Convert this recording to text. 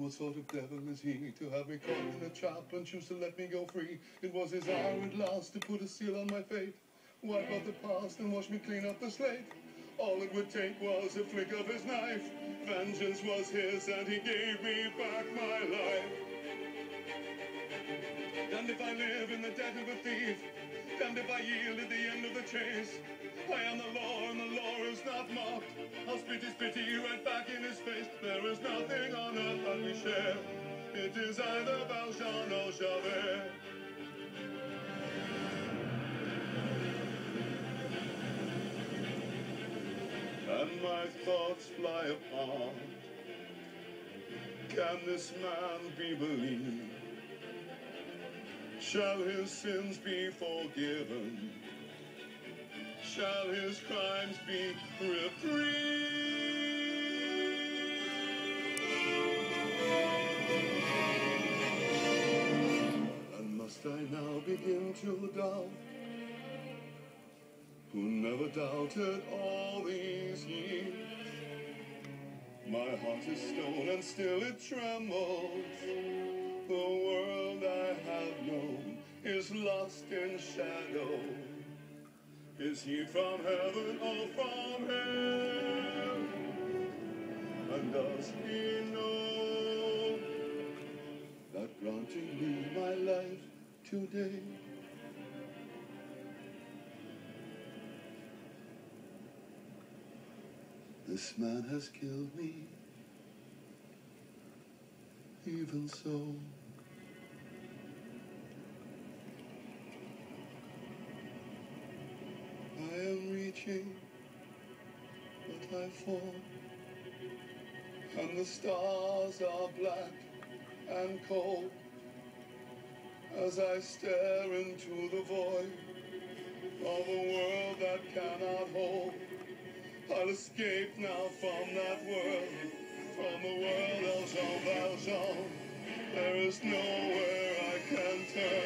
What sort of devil is he to have me caught in a trap and choose to let me go free? It was his hour at last to put a seal on my fate, wipe out the past and wash me clean off the slate. All it would take was a flick of his knife. Vengeance was his and he gave me back my life. Damned if I live in the death of a thief, damned if I yield at the end of the chase. I am the law and the law is not mocked. I'll spit his pity right back in his face. There is nothing on earth that we share. It is either Valjean or Javert. And my thoughts fly apart. Can this man be believed? Shall his sins be forgiven? Shall his crimes be reprieved? And must I now begin to doubt? Who never doubted all these years? My heart is stone and still it trembles. The world I have known is lost in shadow. Is he from heaven or from hell? And does he know that granting me my life today, this man has killed me? Even so, I am reaching, but I fall, and the stars are black and cold as I stare into the void of a world that cannot hold. I'll escape now from that world, from the world of Jean Valjean. There is nowhere I can turn.